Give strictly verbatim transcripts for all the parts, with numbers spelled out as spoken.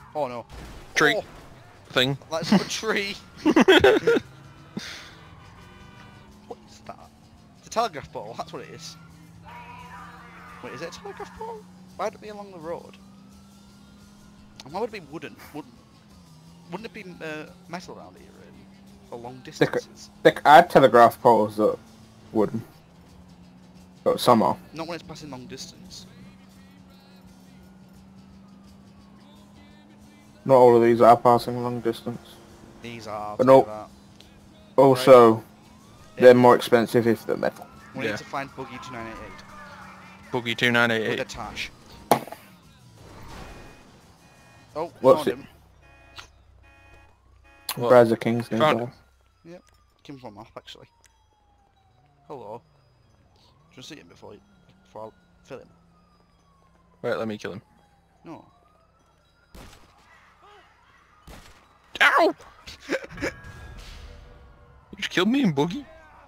Oh no. Tree. Oh, Thing. that's a tree. What is that? It's a telegraph pole, that's what it is. Wait, is it a telegraph pole? Why would it be along the road? And why would it be wooden? Wouldn't, wouldn't it be uh, metal around here in, for long They could, distances? they could add telegraph poles that wouldn't. But some are. Not when it's passing long distance. Not all of these are passing long distance. These are. But I'll no- tell Also, Right. they're Yeah. more expensive if they're metal. you. We Yeah. need to find Buggy two nine eight eight. Boogie two nine eight With eight. attach. Oh, What's found it? him. What? Brad's a king's name. Found though. Yep. Came from off actually. Hello. Do you see him before you, before I fill him? Wait, let me kill him. No. Ow! You just killed me and Boogie?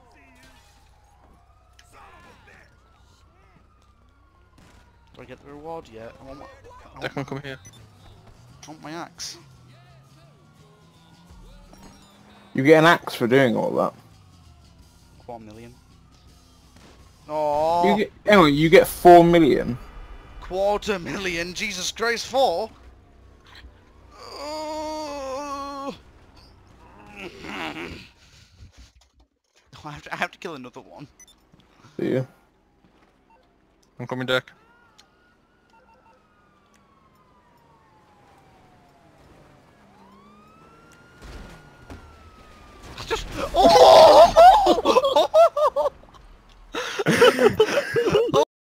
Do I get the reward yet? I want my, I want, Declan, come here. I want my axe. You get an axe for doing all that. Quarter million. Oh, You get, hang on, you get four million. quarter million. Jesus Christ, four. Oh. I have to, I have to kill another one. Do you? I'm coming, Deck.